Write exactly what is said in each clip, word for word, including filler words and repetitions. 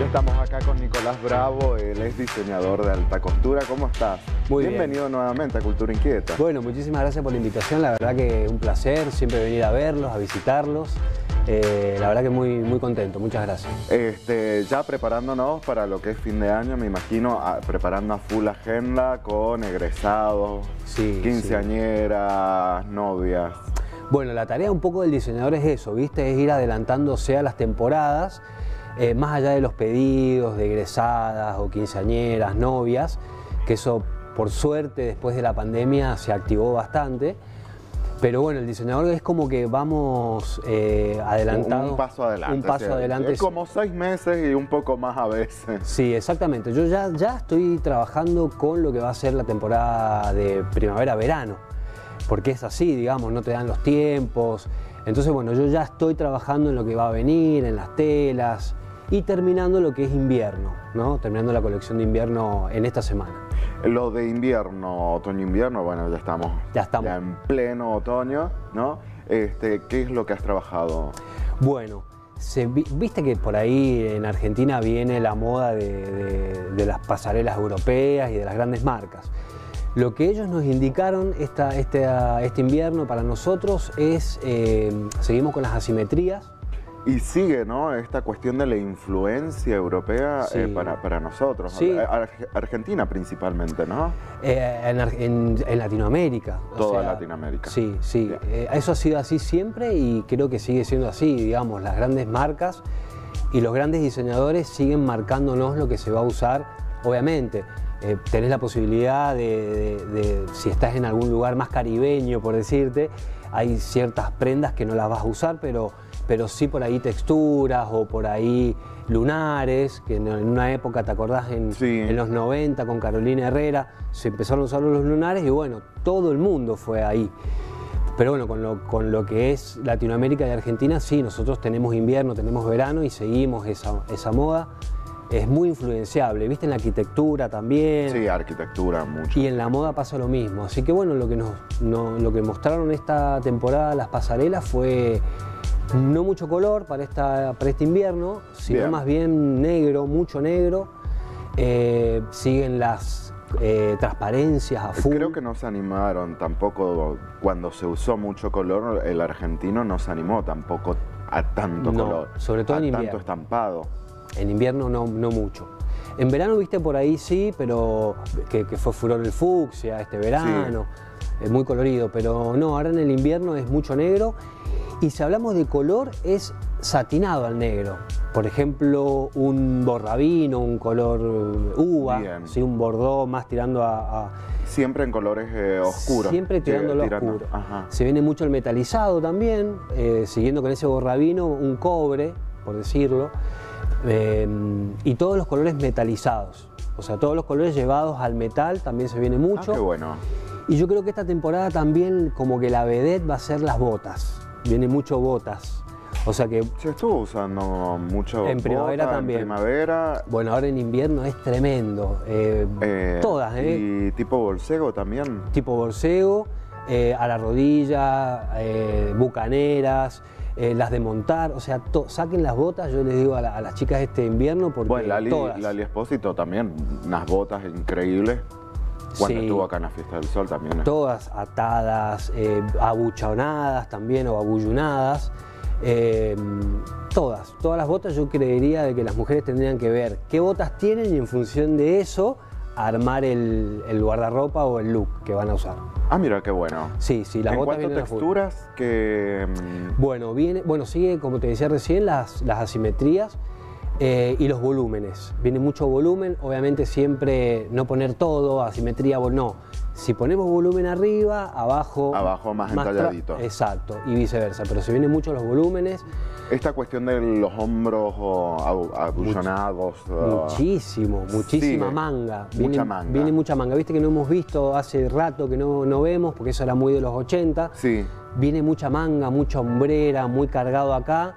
Ya estamos acá con Nicolás Bravo, él es diseñador de alta costura. ¿Cómo estás? Muy Bienvenido bien. nuevamente a Cultura Inquieta. Bueno, muchísimas gracias por la invitación, la verdad que es un placer siempre venir a verlos, a visitarlos. Eh, la verdad que muy, muy contento, muchas gracias. Este, ya preparándonos para lo que es fin de año, me imagino, a, preparando a full agenda con egresados, Sí, quinceañeras, sí. novias. Bueno, la tarea un poco del diseñador es eso, ¿viste? Es ir adelantándose a las temporadas, eh, más allá de los pedidos de egresadas o quinceañeras, novias, que eso por suerte después de la pandemia se activó bastante. Pero bueno, el diseñador es como que vamos eh, adelantando. Un, un paso adelante. Un paso o sea, adelante. Es como seis meses y un poco más a veces. Sí, exactamente. Yo ya, ya estoy trabajando con lo que va a ser la temporada de primavera-verano. Porque es así, digamos, no te dan los tiempos. Entonces, bueno, yo ya estoy trabajando en lo que va a venir, en las telas y terminando lo que es invierno, ¿no? Terminando la colección de invierno en esta semana. Lo de invierno, otoño-invierno, bueno, ya estamos, ya estamos ya en pleno otoño, ¿no? Este, ¿qué es lo que has trabajado? Bueno, se, viste que por ahí en Argentina viene la moda de, de, de las pasarelas europeas y de las grandes marcas. Lo que ellos nos indicaron esta, este, este invierno para nosotros es, eh, seguimos con las asimetrías. Y sigue, ¿no? Esta cuestión de la influencia europea sí. eh, para, para nosotros, sí. Ar Argentina principalmente, ¿no? Eh, en, en, en Latinoamérica. Toda o sea, Latinoamérica. Sí, sí. Eh, eso ha sido así siempre y creo que sigue siendo así, digamos, las grandes marcas y los grandes diseñadores siguen marcándonos lo que se va a usar, obviamente. Eh, tenés la posibilidad de, de, de, si estás en algún lugar más caribeño, por decirte, hay ciertas prendas que no las vas a usar, pero, pero sí por ahí texturas o por ahí lunares, que en una época, ¿te acordás? En, sí. en los noventa con Carolina Herrera se empezaron a usar los lunares y bueno, todo el mundo fue ahí. Pero bueno, con lo, con lo que es Latinoamérica y Argentina, sí, nosotros tenemos invierno, tenemos verano y seguimos esa, esa moda. Es muy influenciable, ¿viste? En la arquitectura también. Sí, arquitectura mucho. Y en la moda pasa lo mismo. Así que bueno, lo que, nos, no, lo que mostraron esta temporada las pasarelas fue no mucho color para, esta, para este invierno, sino bien. más bien negro, mucho negro. Eh, siguen las eh, transparencias a full. Creo que no se animaron tampoco, cuando se usó mucho color, el argentino no se animó tampoco a tanto no, color. Sobre todo a en invierno. tanto estampado. En invierno no, no mucho. En verano, viste, por ahí sí, pero que, que fue furor el fucsia este verano, sí. Es muy colorido, pero no, ahora en el invierno es mucho negro y si hablamos de color es satinado al negro. Por ejemplo, un borrabino, un color uva, ¿sí? Un bordó más tirando a... a siempre en colores eh, oscuros. Siempre tirando lo oscuro. Ajá. Se viene mucho el metalizado también, eh, siguiendo con ese borrabino, un cobre, por decirlo. Eh, y todos los colores metalizados, o sea, todos los colores llevados al metal también se viene mucho. Ah, qué bueno. Y yo creo que esta temporada también como que la vedette va a ser las botas, viene mucho botas, o sea que... Se estuvo usando mucho en primavera bota, también. En primavera. Bueno, ahora en invierno es tremendo, eh, eh, todas, ¿eh? Y tipo bolsego también. Tipo bolsego, eh, a la rodilla, eh, bucaneras. Eh, las de montar, o sea, to, saquen las botas, yo les digo a, la, a las chicas este invierno porque bueno, Lali, todas. Lali Espósito también, unas botas increíbles, cuando sí, estuvo acá en la Fiesta del Sol también. Todas atadas, eh, abuchonadas también o abullunadas, eh, todas, todas las botas yo creería de que las mujeres tendrían que ver qué botas tienen y en función de eso armar el, el guardarropa o el look que van a usar. Ah, mira, qué bueno. Sí, sí, las ¿En botas cuanto a vienen texturas que...? Bueno, viene, bueno, sigue, como te decía recién, las, las asimetrías eh, y los volúmenes. Viene mucho volumen, obviamente siempre no poner todo, asimetría, no. Si ponemos volumen arriba, abajo... Abajo más, más entalladito. Exacto, y viceversa, pero se vienen mucho los volúmenes. Esta cuestión de los hombros abullonados... Muchísimo, muchísima sí, manga. Mucha viene, manga. Viene mucha manga. Viste que no hemos visto hace rato que no, no vemos, porque eso era muy de los ochenta. Sí. Viene mucha manga, mucha hombrera, muy cargado acá.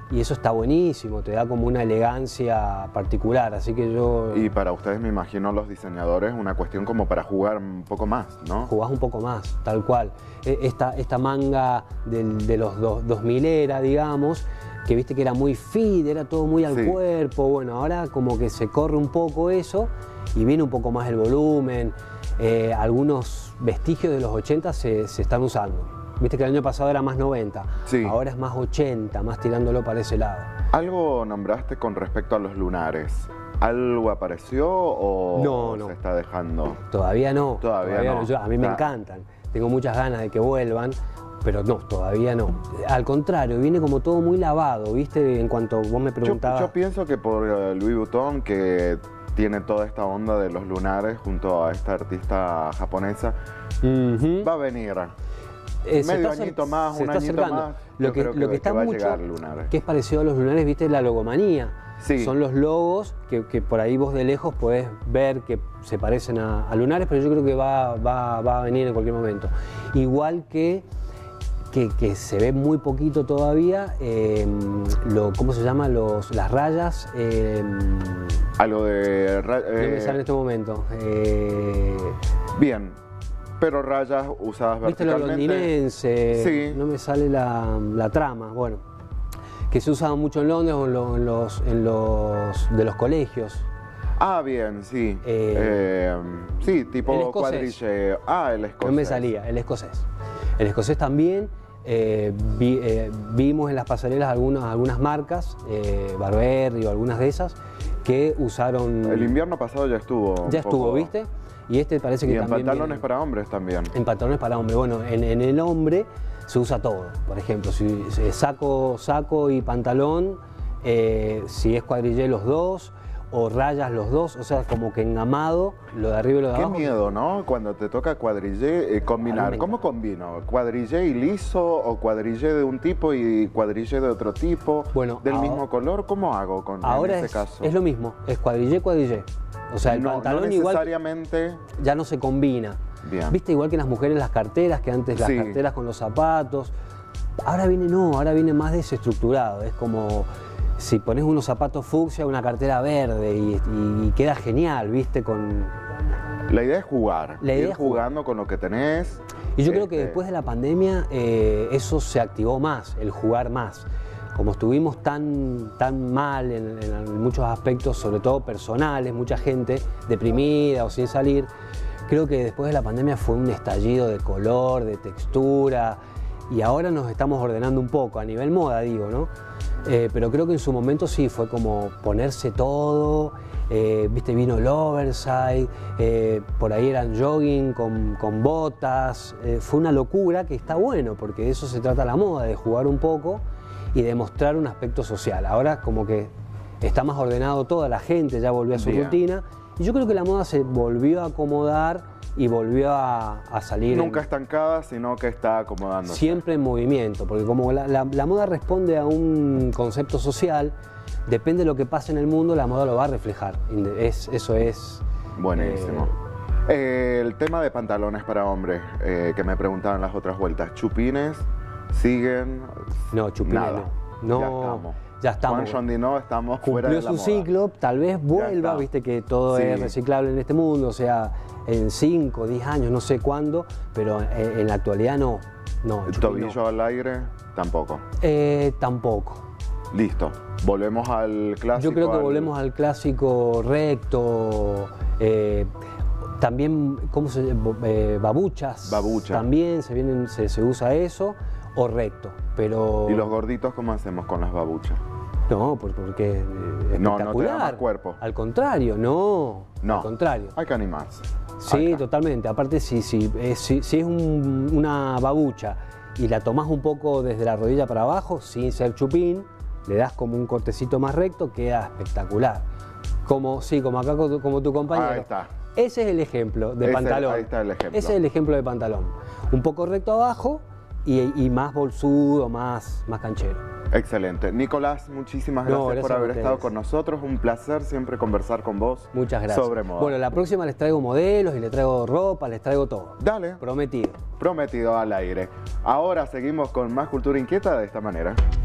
y eso está buenísimo, te da como una elegancia particular, así que yo... Y para ustedes, me imagino, los diseñadores, una cuestión como para jugar un poco más, ¿no? Jugás un poco más, tal cual. Esta, esta manga del, de los do, dos mil era, digamos, que viste que era muy fit, era todo muy al sí. cuerpo, bueno, ahora como que se corre un poco eso y viene un poco más el volumen, eh, algunos vestigios de los ochenta se, se están usando. Viste que el año pasado era más noventa, sí. ahora es más ochenta, más tirándolo para ese lado. Algo nombraste con respecto a los lunares. ¿Algo apareció o no, no. se está dejando? Todavía no. Todavía, todavía no. no. Yo, a mí me ah. encantan, tengo muchas ganas de que vuelvan, pero no, todavía no. Al contrario, viene como todo muy lavado, ¿viste? En cuanto vos me preguntabas... Yo, yo pienso que por uh, Louis Vuitton, que tiene toda esta onda de los lunares junto a esta artista japonesa, uh-huh. va a venir... Eh, medio añito más, un añito más, lo que, creo que, lo que está que va mucho, a llegar lunares. Que es parecido a los lunares, viste, la logomanía. Sí. Son los logos que, que por ahí vos de lejos podés ver que se parecen a, a lunares, pero yo creo que va, va, va a venir en cualquier momento. Igual que, que, que se ve muy poquito todavía, eh, lo, ¿cómo se llama? Los, las rayas. Eh, Algo de... Eh, no me sale en este momento. Eh, bien. Pero rayas usadas ¿Viste verticalmente. Lo londinense? Sí. No me sale la, la trama, bueno. Que se usaban mucho en Londres o en los, en los, en los de los colegios. Ah, bien, sí. Eh, eh, sí, tipo cuadrille. Ah, el escocés. No me salía, el escocés. El escocés también. Eh, vi, eh, vimos en las pasarelas algunas, algunas marcas, eh, Burberry o algunas de esas, que usaron... El invierno pasado ya estuvo. Ya estuvo, poco... ¿viste? Y este parece que y en también pantalones viene, para hombres también. En pantalones para hombres. Bueno, en, en el hombre se usa todo. Por ejemplo, si saco, saco y pantalón, eh, si es cuadrillé los dos, o rayas los dos, o sea, como que engamado, lo de arriba y lo de Qué abajo. Qué miedo, ¿no? Cuando te toca cuadrillé, eh, combinar. ¿Cómo combino? ¿Cuadrillé y liso, o cuadrillé de un tipo y cuadrillé de otro tipo? Bueno, ¿Del ahora, mismo color? ¿Cómo hago con, ahora en es, este caso? es lo mismo, es cuadrillé, cuadrillé. O sea, el no, pantalón no necesariamente... igual ya no se combina. Bien. Viste, igual que las mujeres las carteras, que antes las sí. carteras con los zapatos. Ahora viene, no, ahora viene más desestructurado. Es como si pones unos zapatos fucsia, una cartera verde y, y, y queda genial, viste, con... La idea es jugar, la idea ir es jugar. jugando con lo que tenés. Y yo este... creo que después de la pandemia eh, eso se activó más, el jugar más. Como estuvimos tan, tan mal en, en muchos aspectos, sobre todo personales, mucha gente deprimida o sin salir, creo que después de la pandemia fue un estallido de color, de textura, y ahora nos estamos ordenando un poco, a nivel moda digo, ¿no? Eh, pero creo que en su momento sí, fue como ponerse todo, eh, viste, vino el oversize, eh, por ahí eran jogging con, con botas, eh, fue una locura que está bueno, porque de eso se trata la moda, de jugar un poco y demostrar un aspecto social. Ahora como que está más ordenado toda la gente, ya volvió a su Bien. rutina, y yo creo que la moda se volvió a acomodar y volvió a, a salir... Nunca en, estancada, sino que está acomodándose. Siempre en movimiento, porque como la, la, la moda responde a un concepto social, depende de lo que pase en el mundo, la moda lo va a reflejar. Es, eso es... Buenísimo. Eh, eh, el tema de pantalones para hombres, eh, que me preguntaban las otras vueltas, ¿chupines siguen? No, chupines Nada. no. Ya estamos. Ya estamos. Juan John Dino, estamos Cumplió fuera de la su moda. ciclo, tal vez vuelva, viste que todo sí. es reciclable en este mundo, o sea, en cinco, diez años, no sé cuándo, pero en, en la actualidad no. no ¿El tobillo no. al aire? Tampoco. Eh, tampoco. Listo. Volvemos al clásico. Yo creo que al... volvemos al clásico recto, eh, también, ¿cómo se llama? Eh, babuchas. Babucha. También se, vienen, se, se usa eso, o recto, pero... ¿Y los gorditos cómo hacemos con las babuchas? No, porque es espectacular. No, no te da más cuerpo. Al contrario, no. No. Al contrario. Hay que animarse. Sí, Acá. totalmente. Aparte, si, si, es, si, si es un, una babucha y la tomás un poco desde la rodilla para abajo, sin ser chupín, le das como un cortecito más recto, queda espectacular. Como, sí, como acá como tu compañero. Ahí está. Ese es el ejemplo de Ese, pantalón. Ahí está el ejemplo. Ese es el ejemplo de pantalón. Un poco recto abajo y, y más bolsudo, más, más canchero. Excelente. Nicolás, muchísimas gracias, no, gracias por haber estado con nosotros. Un placer siempre conversar con vos. Muchas gracias. Sobre moda. Bueno, la próxima les traigo modelos y les traigo ropa, les traigo todo. Dale. Prometido. Prometido al aire. Ahora seguimos con más Cultura Inquieta de esta manera.